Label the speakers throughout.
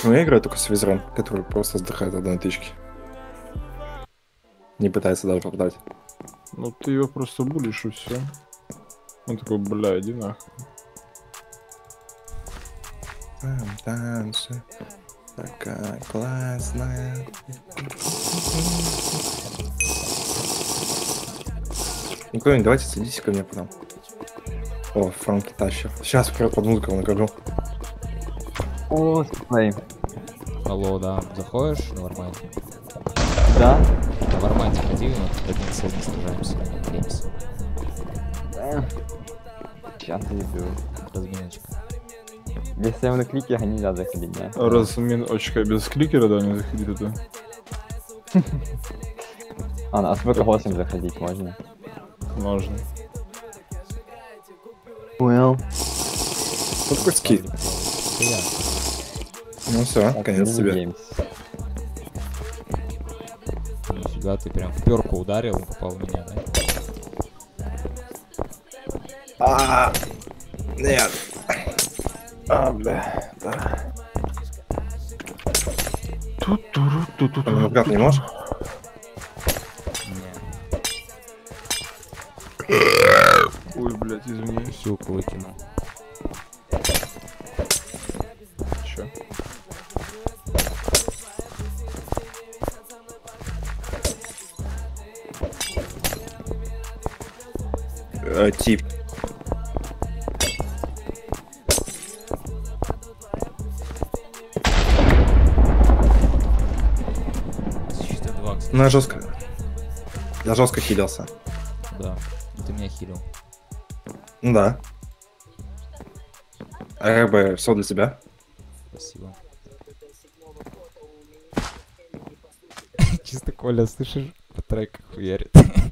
Speaker 1: Почему я играю только с визром, который просто сдыхает от одной тычки? Не пытается даже попадать.
Speaker 2: Ну ты его просто булишь и все. Он такой, бля, иди нахуй.
Speaker 1: Там танцы, такая классная. Никто не, давайте садитесь ко мне потом. О, Франки тащит. Сейчас вперед под музыку накажу.
Speaker 3: О, смотри.
Speaker 4: Алло, да, заходишь на Варманте?
Speaker 3: Да?
Speaker 4: На Варманте ходи, мы один с одним сражаемся. Геймс.
Speaker 3: Сейчас я иду.
Speaker 4: Разминочка.
Speaker 3: Без сейвных кликера нельзя заходить, да?
Speaker 2: Разминочка без кликера, да, не заходи туда.
Speaker 3: А, на СВК 8 заходить можно.
Speaker 2: Можно.
Speaker 3: Понял.
Speaker 1: Что такое ски?
Speaker 4: Это я.
Speaker 1: Ну все,
Speaker 3: Так,
Speaker 1: конец
Speaker 3: Mini
Speaker 1: тебе.
Speaker 3: Games.
Speaker 4: Нифига, ты прям в перку ударил, попал в меня, да?
Speaker 1: Нет. Бля, да. Брат, не можешь?
Speaker 4: Не,
Speaker 2: Ой, блядь, извини.
Speaker 4: силку выкинул.
Speaker 2: Чё?
Speaker 1: Тип.
Speaker 4: Защита 2, кстати.
Speaker 1: На жестко. Я жестко хилился.
Speaker 4: Да, ты меня хилил.
Speaker 1: Ну да. А как бы все для тебя?
Speaker 4: Спасибо. Чисто Коля, слышишь, по треках хуярит.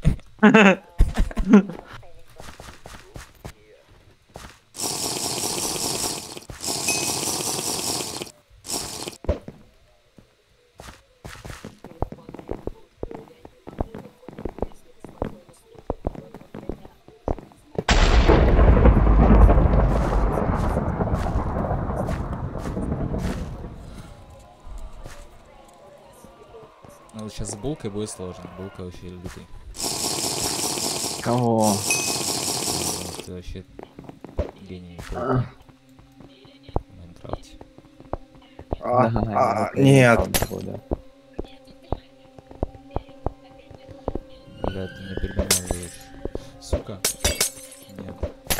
Speaker 4: Ну, сейчас с булкой будет сложно. Булка вообще лютый.
Speaker 3: Кого?
Speaker 4: Ну, ты вообще гений булки в Майнкрафте.
Speaker 1: Нет.
Speaker 4: Бля, ты меня переманиваешь. Сука. Нет.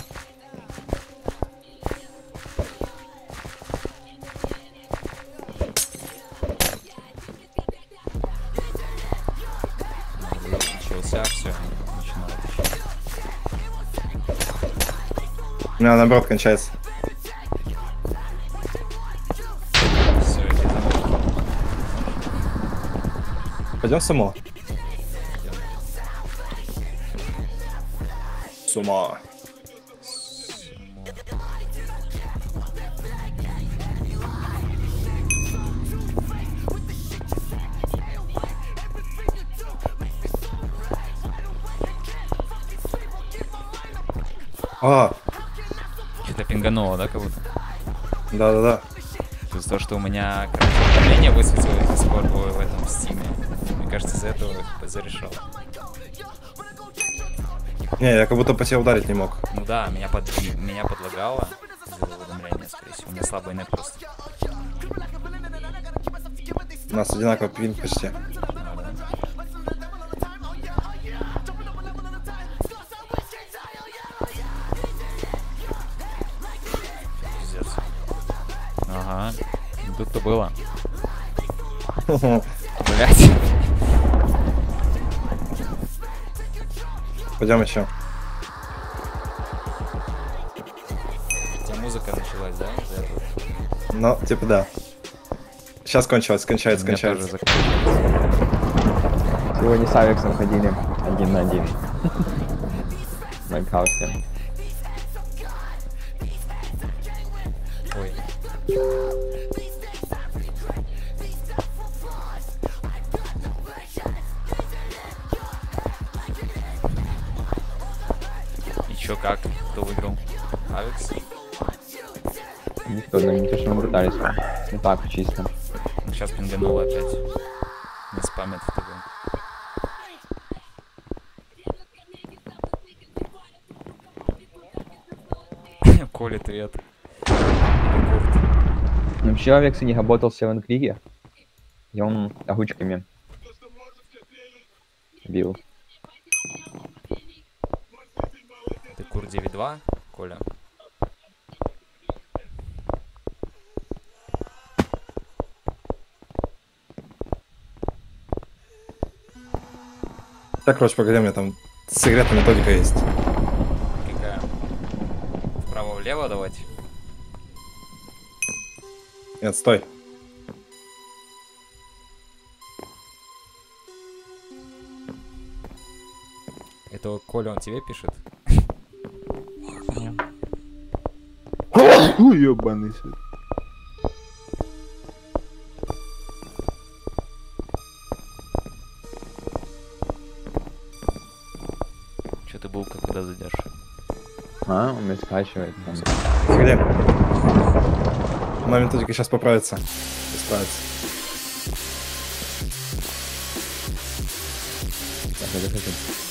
Speaker 4: Начался, все, начинает.
Speaker 1: У меня наоборот кончается.
Speaker 4: Все, иди домой.
Speaker 1: Пойдем само. С ума. А,
Speaker 4: Что-то пингануло, да, как будто?
Speaker 1: да-да-да.
Speaker 4: Из-за того, что у меня уведомление высветилось до сих пор в этом стиме. Мне кажется, из-за этого зарешал.
Speaker 1: Не, я как будто по тебе ударить не мог.
Speaker 4: Ну да, меня подлагало из-за уведомления, скорее всего. У меня слабый нет просто.
Speaker 1: У нас одинаковый пинг почти.
Speaker 4: Пиздец. Ага. Тут-то было. Блять.
Speaker 1: Пойдем еще.
Speaker 4: У тебя музыка началась, да? Из-за этого?
Speaker 1: Ну, типа да. Сейчас кончилось, кончается,
Speaker 4: У меня тоже
Speaker 1: кончается.
Speaker 4: закончилось.
Speaker 3: Сегодня с Авексом ходили 1 на 1. В Майнкрафте.
Speaker 4: Ой. И чё, как? Кто выиграл? Алекс?
Speaker 3: Никто, ну не то, что мы пытались. Ну так, чисто.
Speaker 4: Сейчас пингануло опять. Не спамят в ТВ. Коля, привет. Курт.
Speaker 3: Ну, человек с них работал в Севен Криге. И он огучками бил.
Speaker 4: Ты Кур 9.2, Коля?
Speaker 1: Так, короче, погоди, у меня там секретная методика есть.
Speaker 4: Какая? Вправо-влево давать?
Speaker 1: Нет, стой.
Speaker 4: Это Коля, он тебе пишет?
Speaker 2: Ёбаный свет.
Speaker 4: Что ты булка, когда зайдешь?
Speaker 3: А, он меня скачивает. Там.
Speaker 1: Погоди. Моя методика сейчас поправится. Исправится.
Speaker 3: Так, я захожу.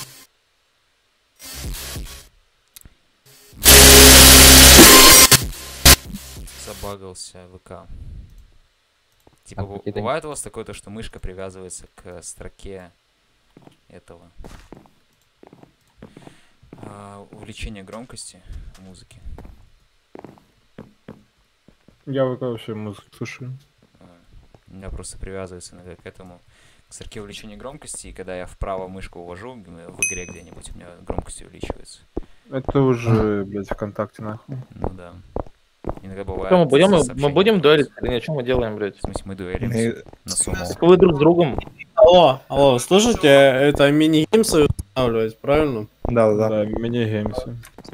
Speaker 4: Забагался ВК. Типа,
Speaker 3: А, какие-то-
Speaker 4: бывает у вас такое, то, что мышка привязывается к строке этого увеличение громкости музыки?
Speaker 2: Я вообще музыку слушаю.
Speaker 4: У меня просто привязывается иногда к этому, к строке увеличения громкости, и когда я вправо мышку увожу в игре где-нибудь, у меня громкость увеличивается.
Speaker 2: Это уже, блядь, ВКонтакте, нахуй.
Speaker 4: Ну да. Иногда бывает...
Speaker 5: Что мы будем? Мы
Speaker 4: сообщения
Speaker 5: будем дуэлить?
Speaker 4: приходят.
Speaker 5: Или нет, что мы делаем, блядь?
Speaker 4: В смысле, мы дуэлимся
Speaker 1: Мы-
Speaker 4: на сумму.
Speaker 5: Вы друг с другом.
Speaker 6: Алло, слушайте, это мини-гейм свой устанавливать, правильно?
Speaker 1: Да.
Speaker 2: Да, мини-геймсы.